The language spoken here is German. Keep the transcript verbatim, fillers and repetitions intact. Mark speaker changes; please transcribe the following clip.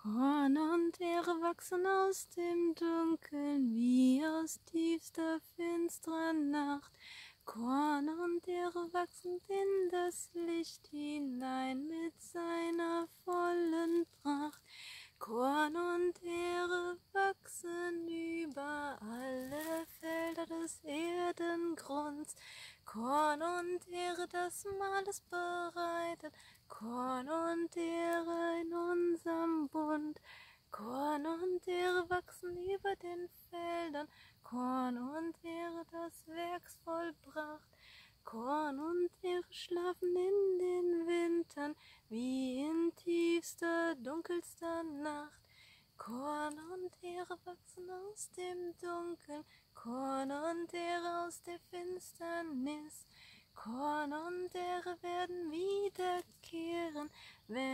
Speaker 1: Korn und Ähre wachsen aus dem Dunkeln, wie aus tiefster, finsterer Nacht. Korn und Ähre wachsen in das Licht hinein mit seiner vollen Pracht. Korn und Ähre wachsen über alle Felder des Erdengrunds. Korn und Ähre, das Mahl ist bereitet, Korn und Ähre in unserem Bund. Korn und Ähre wachsen über den Feldern, Korn und Ähre, das Werks vollbracht. Korn und Ähre schlafen in den Wintern, wie in tiefster, dunkelster Nacht. Korn und Ähre wachsen aus dem Dunkeln, Korn und Ähre aus der Finsternis. Korn und Ähre werden wiederkehren, wenn